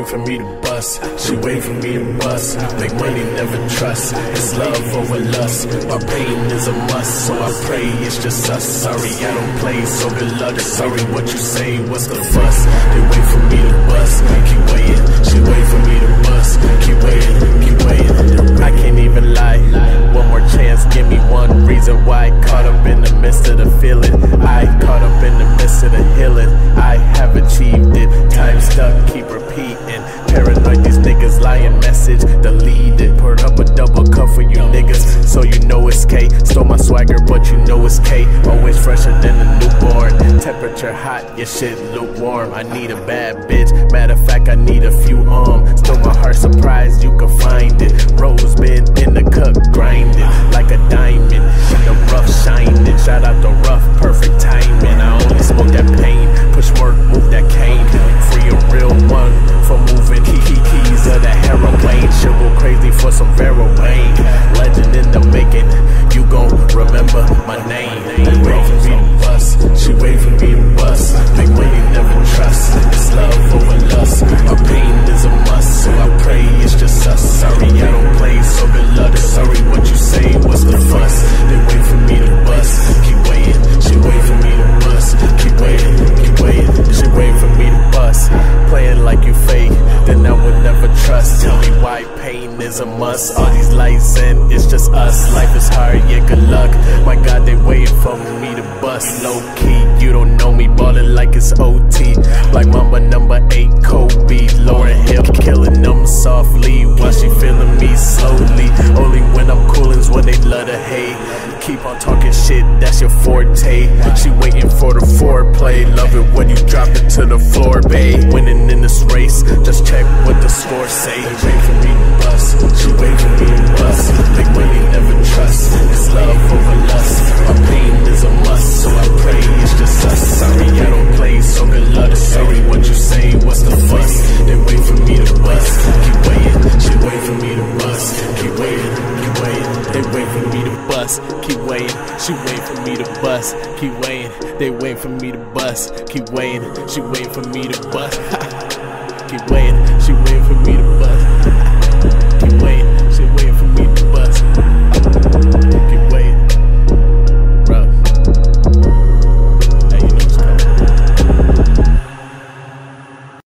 waiting for me to bust. She waiting for me to bust. Make money, never trust. It's love over lust. My pain is a must, so I pray it's just us. Sorry, I don't play, so good luck. Sorry, what you say, what's the fuss? They wait for me to bust. Keep waiting. She wait for me to bust. Keep waiting, keep waiting. I can't even lie. One more chance, give me one reason why. Caught up in the midst of the feeling. I caught up in the midst of the healing. I have achieved it. Time stuck, keep repeating. Paranoid, these niggas lying. Message deleted. Poured up a double cup for you niggas, so you know it's K. Stole my swagger, but you know it's K. Always fresher than a newborn. Temperature hot, your shit lukewarm. I need a bad bitch. Matter of fact, I need a few Still my heart surprised you can find it. Rose been in the cup grinding like a diamond in the rough shining. Shout out the rough, perfect timing. I only smoke that pain. Push work, move that cane. Free a real one for moving keys of the heroin. She'll go crazy for some Veroane. Legend in the making. You gon' remember my name. They wait for me to bust. She wait for me to bust. Make money, never trust. It's love over lust. My pain is a must, so I pray it's just us. Sorry, I don't play, so good luck. Sorry, what you say, what's the fuss? They wait for me to bust. Keep waiting. She wait for me to bust. Keep waiting, keep waiting. She wait for me to bust. Playing like you fake, then I would never trust. Tell me why pain is a must. All these lights and it's just us. Life is hard, yeah, good luck. My God, they waiting for me to bust. Low key, you don't know me, ballin' like it's OT. Like Mamba #8, Kobe. Lauren Hill killing them softly while she feeling me slowly. Only when I'm coolin' is when they love to hate. Keep on talking shit, that's your forte. She waiting for the foreplay. Love it when you drop it to the floor, babe. Winning in this race, just check what the score say. They wait for me to bust. She wait for me to bust. Make money, never trust. It's love over lust. My pain is a must, so I pray it's just us. Sorry, I don't play, so good luck. Sorry, what you say, what's the fuss? They wait for me to bust. Keep waiting. She wait for me to bust. Keep waiting, keep waiting. They wait for me to bust. Keep waiting. She wait for me to bust. Keep waiting. They wait for me to bust. Keep waiting. She wait for me to bust. Keep waiting.